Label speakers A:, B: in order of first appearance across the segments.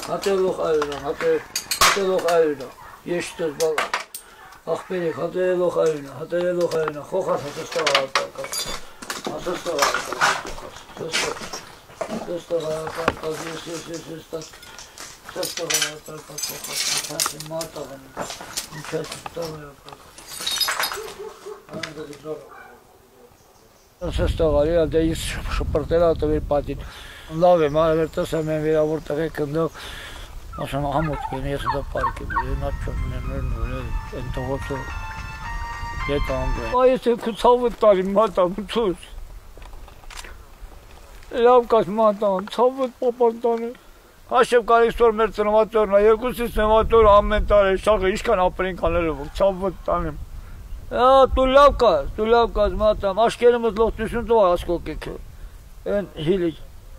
A: Hatırlık ayırına. Yeştir bala. Akbelik hatırlık ayırına. Kokas atısta var. Atısta var. Atısta var. Սստողալի դե ის շպրտելա տվել պատին լավ է մարվերտս ամեն վիրավորտեղ է կնդող ասում ամոթ կեն ես դա պարկի նա չունեն են տողոցը եկան այս է ցավը տարի մատամ ցույց լավ կաս մատամ ցավը պապանտանը հաշև կարիք որ մեր ծնվածորն է երկուսից ծնվածոր ամեն տարի շաղը ինչքան ապրին կանելով ցավը տանեմ Tu lavkas, matam, aşkerimiz lohtüsün doğa askokik. En hilik.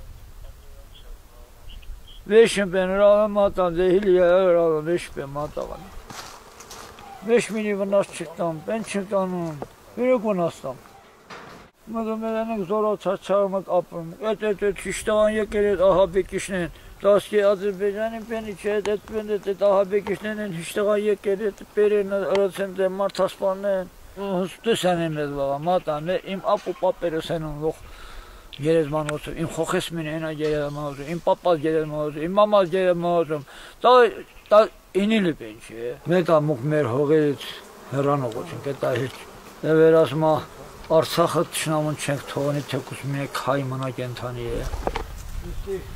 A: Veşim ben rağmen matam, zehiliye rağmen veş ben matam. 5 milyon nasıl çıktım, ben çıktım, büyük bir nasılım. Mıdımelerin zor çağırmak apım. Et, iştahın yekeret, aha bekişnenin. Daski Azerbaycan'ın beni içerit etmedi, daha bekişnenin iştahın yekeret, berinin arasında martaspanın. Hüstü seninle baba, matam, im apu papere senin yok. Gelezman olsun, im hoksesmine ena gelezman olsun, im papaz gelezman olsun, im mamaz gelezman olsun. Da inili bence. Meta mukmer hogelet heran olsun, keta hiç. Everasma Artsakı tışnamın çek toğuni tekusmine kaymana gentaniye.